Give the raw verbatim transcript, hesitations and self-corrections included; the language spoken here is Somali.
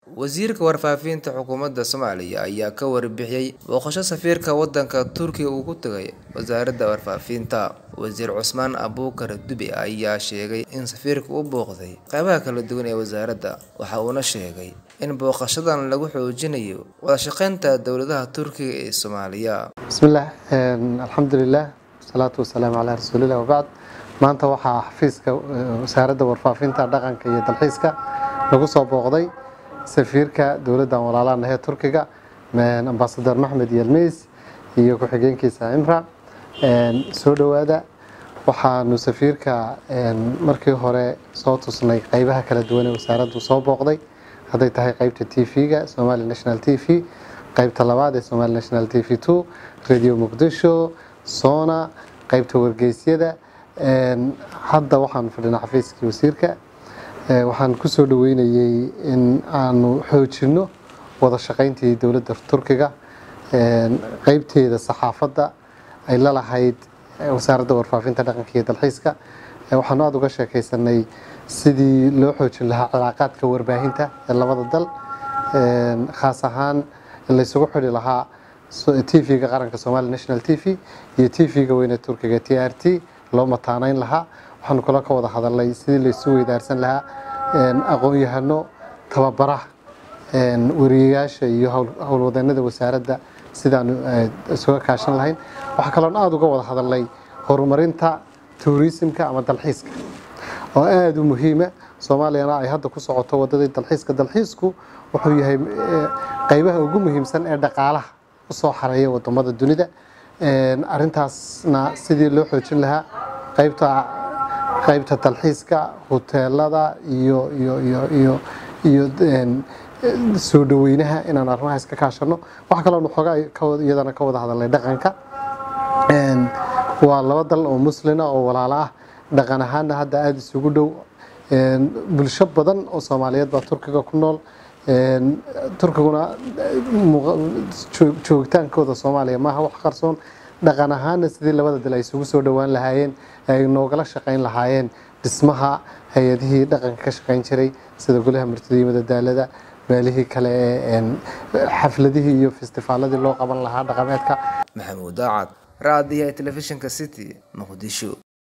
Wasiirka Warfaafinta Xukuumadda Soomaaliya ayaa ka warbixiyay booqasho safiirka waddanka Turkiga uu ku tagay Wasaaradda Warfaafinta. Wasiir Cusmaan Abuukar Dube ayaa sheegay in safiirku uu booqday qaybaha kala duwan ee wasaaradda, waxa uuna sheegay in booqashadan lagu xoojinayo wada shaqeynta dowladaha Turkiga iyo Soomaaliya. Bismillah, alxamdulillah, salaatu wasalaamu calaa rasuulillah wa bacd. Maanta waxaa xafiiska Wasaaradda Warfaafinta, Dhaqanka iyo Dalxiiska lagu soo booqday safiirka dowladda walaalaha ee Turkiga, Ambassador Maxmed Yilmaz iyo ku-xigeenkiisa Imra. Soo dhawaada, waxaanu safiirka markii hore soo tusnay qaybaha kala duwan ee wasaaraddu soo booqday, hadday tahay qaybta T V-ga Somali National T V, qaybta labaad ee Somali National T V two, Radio Muqdisho, Sona, qaybta wargeysyada. Hadda waxaan fadhinaa xafiiskii wasiirka. Waxaan ku soo dhaweynayay in aanu xoojino wada shaqeyntii dowladda Turkiga, qaybteeda saxaafadda ay la lahayd Wasaaradda Warfaafinta, Dhaqanka iyo Dalxiiska. Waxaan aad uga sheekaysanay sidii loo xoojin lahaa cilaaqaadka warbaahinta ee labada dal, khaas ahaan in la isugu xidhi lahaa T V-ga qaranka Somali National T V iyo T V-ga weyne Turkiga T R T loo mataaneyn lahaa. waxaanu kala ka wada hadalnay sidii la isu weydaarsan lahaa aqoon-yahano tababaraha wariyeyaasha iyo howlwadeennada wasaaradda sidaanu isuga kaashan lahayn. waxaa kaloo aad uga wada hadalnay horumarinta tourismka ama dalxiiska oo aad u muhiima. Soomaaliyana ay hadda ku socoto wadada dalxiiska. Dalxiisku wuxuu yahay qaybaha ugu muhiimsan ee dhaqaalaha u soo xareeya wadamada dunida. Arrintaasna sidii loo xoojin lahaa qaybta qaybta dalxiiska, hoteelada iyo iyo iyo iyo iyo soo dhaweynaha inaan arrimahaas ka kaashano. waxa kale oo xogaa iyadana ka wada hadalay dhaqanka. waa laba dal oo muslina oo walaalo ah, dhaqan ahaanna hadda aad isugu dhow. bulsho badan oo Soomaaliyeed baa Turkiga ku nool. Turkiguna joogtaankooda Soomaaliya maaha wax qarsoon. dhaqan ahaanna sidii labada dal ay isugu soo dhawaan lahaayeen, ay noogala shaqeyn lahaayeen dhismaha hay-adihii dhaqanka ka shaqeyn jiray sida golaha martida iyo madadaalada, meelihii kale ee xafladihii iyo festivaaladii loo qaban lahaa dhaqameedka. Maxamuud Daacad, Raadiyaha Telefishinka City, Muqdisho.